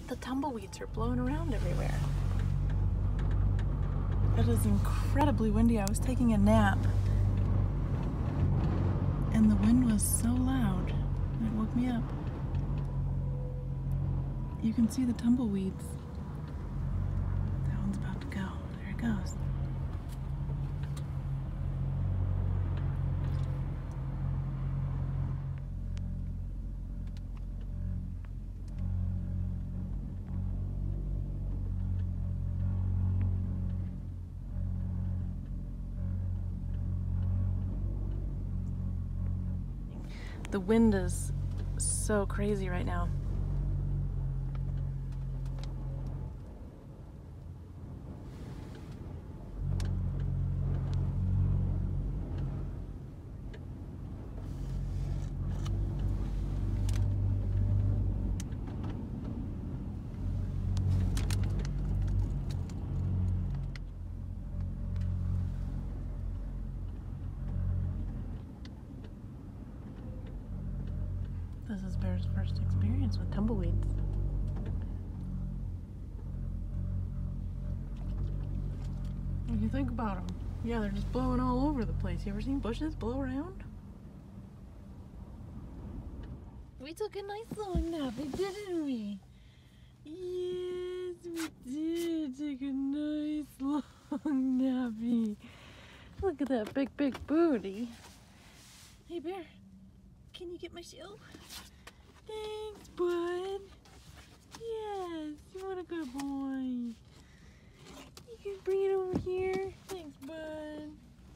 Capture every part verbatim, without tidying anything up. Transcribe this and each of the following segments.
the tumbleweeds are blowing around everywhere. It is incredibly windy. I was taking a nap and the wind was so loud it woke me up. You can see the tumbleweeds. That one's about to go. There it goes. The wind is so crazy right now. This is Bear's first experience with tumbleweeds. What do you think about them? Yeah, they're just blowing all over the place. You ever seen bushes blow around? We took a nice long nap, didn't we? Yes, we did take a nice long nappy. Look at that big, big booty. Hey, Bear. Can you get my shoe? Thanks, bud. Yes, you want a good boy. You can bring it over here. Thanks, bud.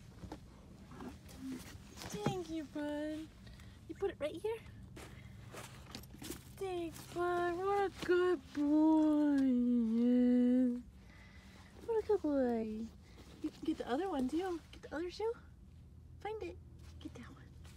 Thank you, bud. You put it right here? Thanks, bud. What a good boy. Yes. What a good boy. You can get the other one, too. Get the other shoe. Find it. Get that one.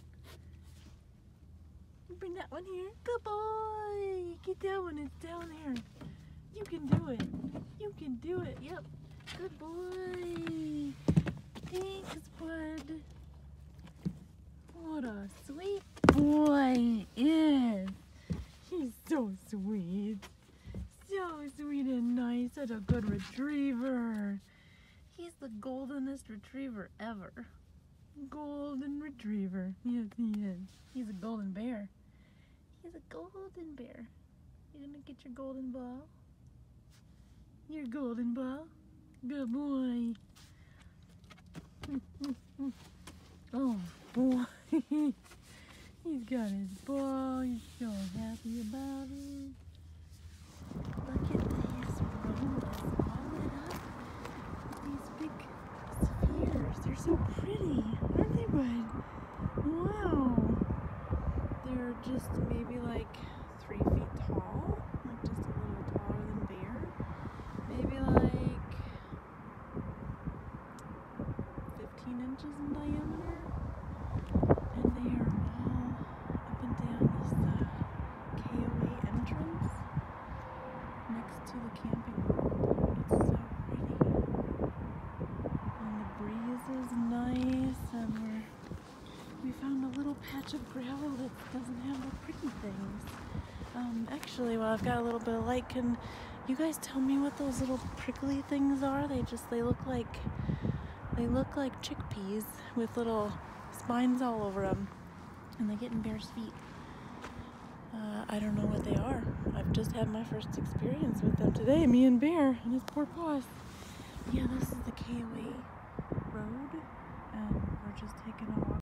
Bring that one here. Good boy. Get that one. It's down there. You can do it. You can do it. Yep. Good boy. Thanks, bud. What a sweet boy he is. He's so sweet. So sweet and nice. Such a good retriever. He's the goldenest retriever ever. Golden retriever. Yes, he is. He's a golden bear. He's a golden bear. You gonna get your golden ball? Your golden ball? Good boy. Oh boy. He's got his ball. He's so happy about it. Look at this room that's all lit up with these big spheres. They're so pretty, aren't they, bud? Wow. They're just maybe like three feet tall, like just a little taller than Bear. Maybe like fifteen inches in diameter. And they are all up and down this uh, K O A entrance next to the camping world. It's so pretty. And the breeze is nice, and we're we found a little patch of gravel that doesn't have the pretty things. Um, actually, well, I've got a little bit of light. Can you guys tell me what those little prickly things are? They just, they look like, they look like chickpeas with little spines all over them. And they get in Bear's feet. Uh, I don't know what they are. I've just had my first experience with them today, me and Bear and his poor paws. Yeah, this is the K O A road, and we're just taking a walk.